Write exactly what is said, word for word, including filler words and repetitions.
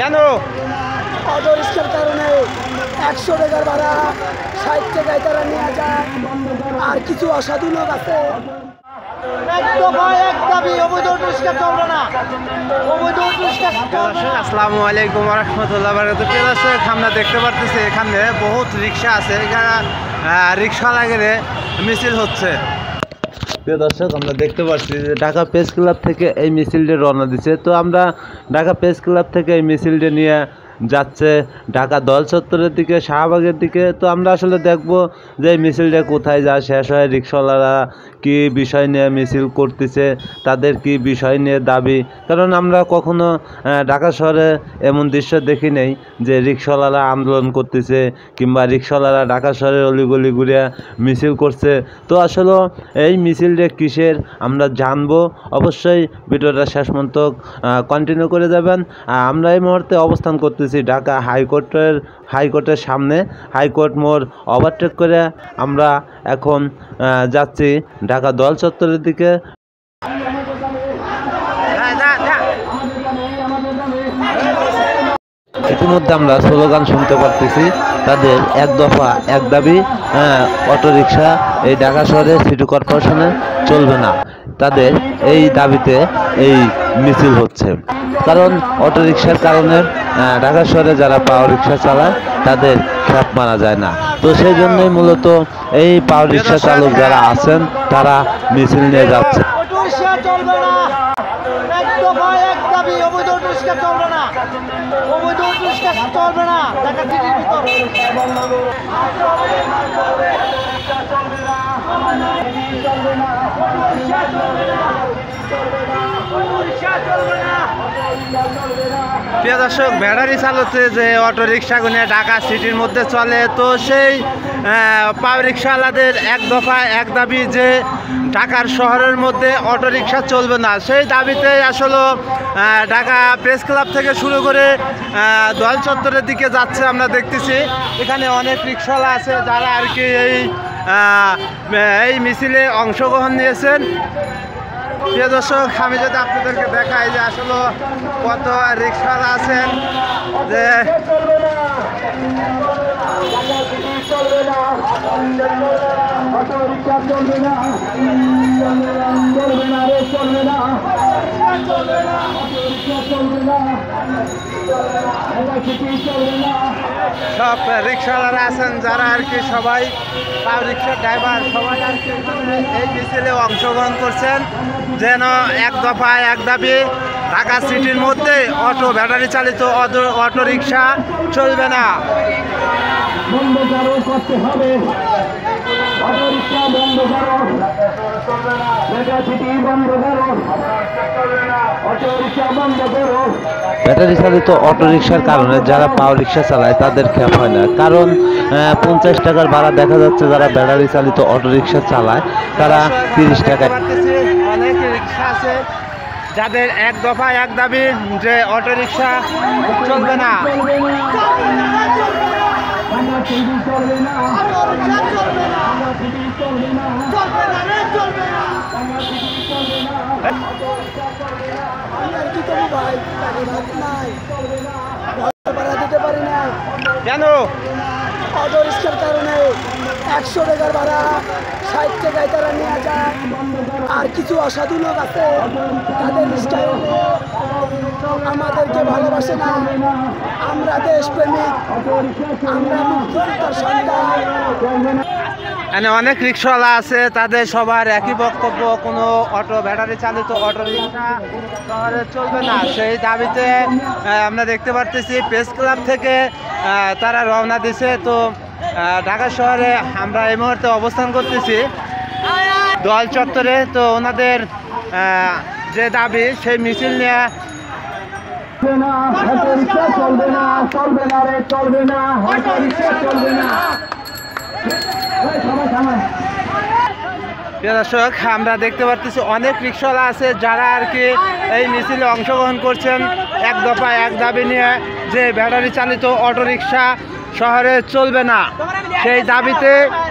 কেন? অটো রিক্সার কারণে একশো টাকার ভাড়া ষাট টাকায় তারা নিয়ে যায়। আর কিছু অসাধু লোক আছে আসসালামু আলাইকুম রহমতুল্লাহ বারাকাতুহু। প্রিয় দর্শক, আমরা দেখতে পারতেছি এখানে বহুত রিক্সা আছে, এখানে রিক্সা লাগিয়ে মিছিল হচ্ছে। প্রিয় দর্শক, আমরা দেখতে পাচ্ছি যে ঢাকা প্রেস ক্লাব থেকে এই মিছিলটি রওনা দিচ্ছে। তো আমরা ঢাকা প্রেস ক্লাব থেকে এই মিছিলটি নিয়ে যাচ্ছে ঢাকা দল চত্বরের দিকে, শাহবাগের দিকে। তো আমরা আসলে দেখব যে এই মিছিলটা কোথায় যায়, শেষ হয়, রিক্সাওয়ালারা কি বিষয় নিয়ে মিছিল করতেছে, তাদের কি বিষয় নিয়ে দাবি। কারণ আমরা কখনো ঢাকা শহরে এমন দৃশ্য দেখি নেই যে রিক্সাওয়ালারা আন্দোলন করতেছে কিংবা রিক্সাওয়ালারা ঢাকা শহরের অলিগলি ঘুরে মিছিল করছে। তো আসলে এই মিছিলটা কিসের আমরা জানবো। অবশ্যই ভিডিওটা শেষ পর্যন্ত কন্টিনিউ করে যাবেন। আমরা এই মুহূর্তে অবস্থান করতেছি ঢাকা হাইকোর্টের হাইকোর্টের সামনে। হাইকোর্ট মোড় ওভারটেক করে আমরা এখন যাচ্ছি ঢাকা দল চত্বরের দিকে। ইতিমধ্যে আমরা স্লোগান শুনতে পারতেছি, তাদের এক দফা এক দাবি, অটোরিকশা এই ঢাকা শহরে সিটি কর্পোরেশনে চলবে না। তাদের এই দাবিতে এই মিছিল হচ্ছে। কারণ অটোরিকশার কারণে ঢাকা শহরে যারা পাওয়ার রিক্সা চালায় তাদের খ্যাপ মারা যায় না। তো সেই জন্যই মূলত এই পাওয়ার রিক্সা চালক যারা আছেন তারা মিছিল নিয়ে যাচ্ছে। প্রিয় দর্শক, ব্যাটারি চালাতে যে অটো রিক্সাগুলো ঢাকা সিটির মধ্যে চলে, তো সেই পাওয়ার রিক্সাওয়ালাদের এক দফা এক দাবি যে ঢাকার শহরের মধ্যে অটো রিক্সা চলবে না। সেই দাবিতে আসলে ঢাকা প্রেস ক্লাব থেকে শুরু করে দল চত্বরের দিকে যাচ্ছে। আমরা দেখতেছি এখানে অনেক রিক্সাওয়ালা আছে যারা আর কি এই এই মিছিলে অংশগ্রহণ নিয়েছেন। প্রিয় দর্শক, আমি যদি আপনাদেরকে দেখাই যে আসলে কত রিক্সাওয়ালা আছেন, যে সব রিক্সাওয়ালারা আছেন যারা আর কি সবাই রিক্সার ড্রাইভার সবাই আর কি এই মিছিলে অংশগ্রহণ করছেন, যেন এক দফা এক দাবি ঢাকা সিটির মধ্যে অটো ব্যাটারি চালিত অটো রিক্সা চলবে না। বন্ধ করো, করতে হবে, অটো রিক্সা বন্ধ করো, ঢাকা সিটি বন্ধ করো, অটো রিক্সা বন্ধ করো। ব্যাটারি চালিত অটো রিক্সার কারণে যারা পাওয়ার রিক্সা চালায় তাদের খ্যাপ হয় না। কারণ পঞ্চাশ টাকার ভাড়া দেখা যাচ্ছে যারা ব্যাটারি চালিত অটো রিক্সা চালায় তারা তিরিশ টাকা। অনেক রিক্সা আছে যাদের এক দফা এক দাবি যে অটো রিক্সা চলবে না। কেন? অটো রিক্সার কারণে একশো টাকার ভাড়া ষাট টাকায় তারা নিয়ে যায়। আর কিছু অসাধু লোক আছে তাদের রিক্সায় আমাদেরকে ভালোবাসে না। আমরা দেশপ্রেমিক, আমরা মুক্তিযুদ্ধের সন্তান। এখানে অনেক রিক্সাওয়ালা আছে, তাদের সবার একই বক্তব্য, কোনো অটো ব্যাটারি চালিত অটো রিক্সা শহরে চলবে না। সেই দাবিতে আমরা দেখতে পারতেছি প্রেস ক্লাব থেকে তারা রওনা দিছে। তো ঢাকা শহরে আমরা এই মুহূর্তে অবস্থান করতেছি দল চত্বরে। তো ওনাদের যে দাবি সেই মিছিল নিয়ে চলবে না, চলবে না রে, চলবে না, চলবে না। প্রিয় দর্শক, আমরা দেখতে পাচ্ছি অনেক রিক্সাওয়ালা আছে যারা আর কি এই মিছিলে অংশগ্রহণ করছেন এক দফা এক দাবি নিয়ে যে ব্যাটারি চালিত অটো রিক্সা শহরে চলবে না। সেই দাবিতে